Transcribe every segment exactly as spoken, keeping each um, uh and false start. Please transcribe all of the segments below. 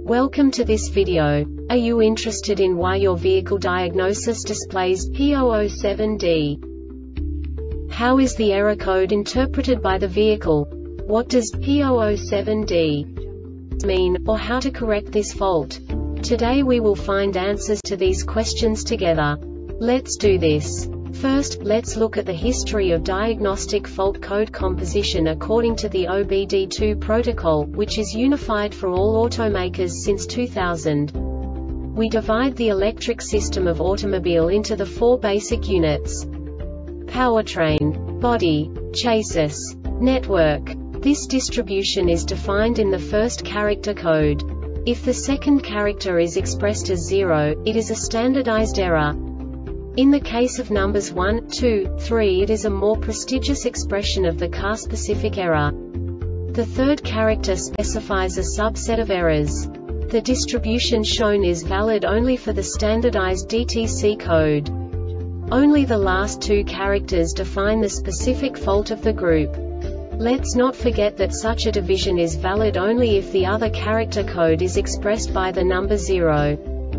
Welcome to this video. Are you interested in why your vehicle diagnosis displays P zero zero seven D? How is the error code interpreted by the vehicle? What does P zero zero seven D mean, or how to correct this fault? Today we will find answers to these questions together. Let's do this. First, let's look at the history of diagnostic fault code composition according to the O B D two protocol, which is unified for all automakers since two thousand. We divide the electric system of automobile into the four basic units: powertrain, body, chassis, network. This distribution is defined in the first character code. If the second character is expressed as zero, it is a standardized error. In the case of numbers one, two, three, it is a more prestigious expression of the car-specific error. The third character specifies a subset of errors. The distribution shown is valid only for the standardized D T C code. Only the last two characters define the specific fault of the group. Let's not forget that such a division is valid only if the other character code is expressed by the number zero.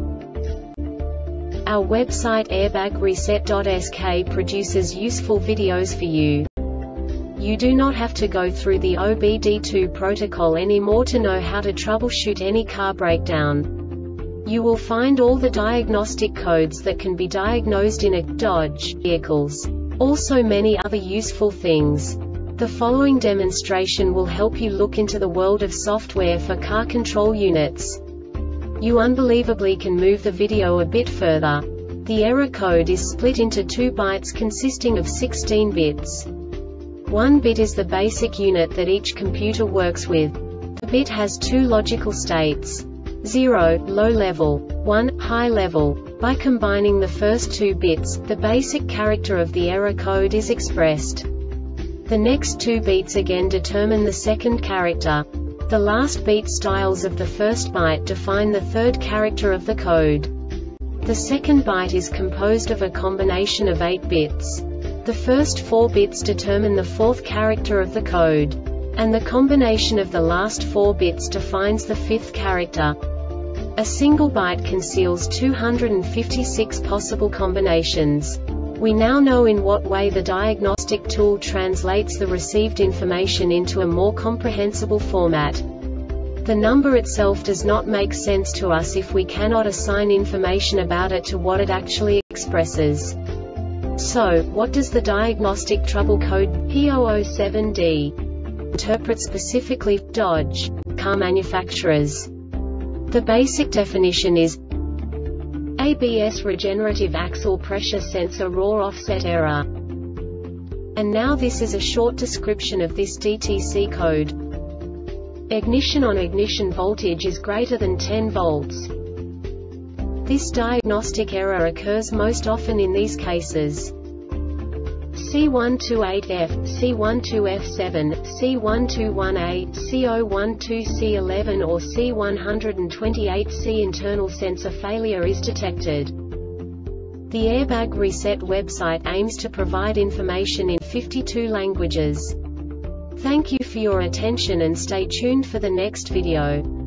Our website airbag reset dot S K produces useful videos for you. You do not have to go through the O B D two protocol anymore to know how to troubleshoot any car breakdown. You will find all the diagnostic codes that can be diagnosed in a Dodge vehicles. Also many other useful things. The following demonstration will help you look into the world of software for car control units. You unbelievably can move the video a bit further. The error code is split into two bytes consisting of sixteen bits. One bit is the basic unit that each computer works with. The bit has two logical states: zero, low level, one, high level. By combining the first two bits, the basic character of the error code is expressed. The next two beats again determine the second character. The last beat styles of the first byte define the third character of the code. The second byte is composed of a combination of eight bits. The first four bits determine the fourth character of the code. And the combination of the last four bits defines the fifth character. A single byte conceals two hundred fifty-six possible combinations. We now know in what way the diagnostic tool translates the received information into a more comprehensible format. The number itself does not make sense to us if we cannot assign information about it to what it actually expresses. So, what does the diagnostic trouble code P zero zero seven D interpret specifically for Dodge car manufacturers? The basic definition is A B S regenerative axle pressure sensor raw offset error. And now this is a short description of this D T C code. Ignition on ignition voltage is greater than ten volts. This diagnostic error occurs most often in these cases: C one twenty-eight F, C one twelve F seven, C one twenty-one A, C zero one two C eleven or C one twenty-eight C. Internal sensor failure is detected. The Airbag Reset website aims to provide information in fifty-two languages. Thank you for your attention and stay tuned for the next video.